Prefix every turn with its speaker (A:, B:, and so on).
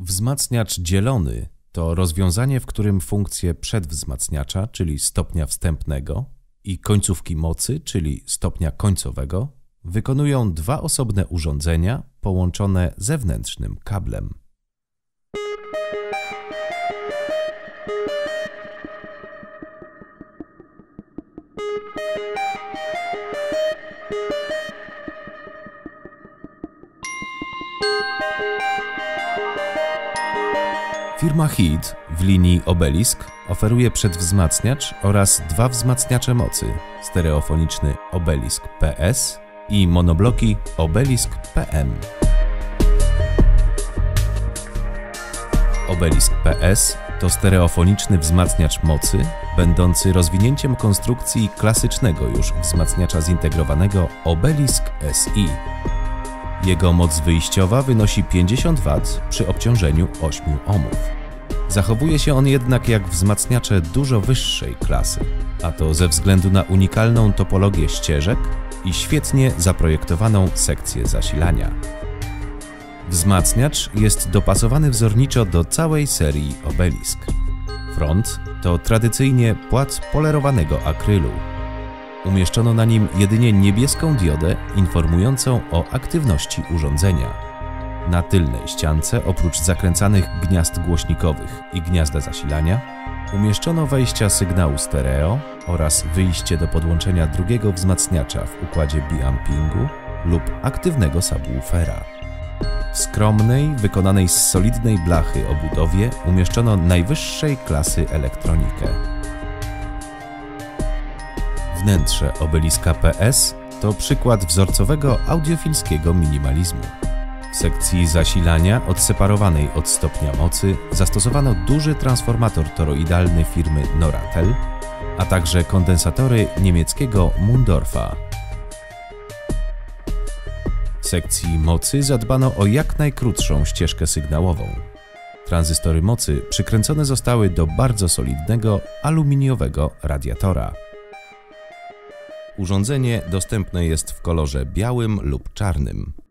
A: Wzmacniacz dzielony to rozwiązanie, w którym funkcje przedwzmacniacza, czyli stopnia wstępnego, i końcówki mocy, czyli stopnia końcowego, wykonują dwa osobne urządzenia połączone zewnętrznym kablem. Firma HEAT w linii Obelisk oferuje przedwzmacniacz oraz dwa wzmacniacze mocy: stereofoniczny Obelisk PS i monobloki Obelisk PM. Obelisk PS to stereofoniczny wzmacniacz mocy, będący rozwinięciem konstrukcji klasycznego już wzmacniacza zintegrowanego Obelisk SI. Jego moc wyjściowa wynosi 50 W przy obciążeniu 8 ohmów. Zachowuje się on jednak jak wzmacniacze dużo wyższej klasy, a to ze względu na unikalną topologię ścieżek i świetnie zaprojektowaną sekcję zasilania. Wzmacniacz jest dopasowany wzorniczo do całej serii Obelisk. Front to tradycyjnie płat polerowanego akrylu. Umieszczono na nim jedynie niebieską diodę informującą o aktywności urządzenia. Na tylnej ściance, oprócz zakręcanych gniazd głośnikowych i gniazda zasilania, umieszczono wejścia sygnału stereo oraz wyjście do podłączenia drugiego wzmacniacza w układzie biampingu lub aktywnego subwoofera. W skromnej, wykonanej z solidnej blachy obudowie umieszczono najwyższej klasy elektronikę. Wnętrze Obeliska PS to przykład wzorcowego audiofilskiego minimalizmu. W sekcji zasilania odseparowanej od stopnia mocy zastosowano duży transformator toroidalny firmy Noratel, a także kondensatory niemieckiego Mundorfa. W sekcji mocy zadbano o jak najkrótszą ścieżkę sygnałową. Tranzystory mocy przykręcone zostały do bardzo solidnego aluminiowego radiatora. Urządzenie dostępne jest w kolorze białym lub czarnym.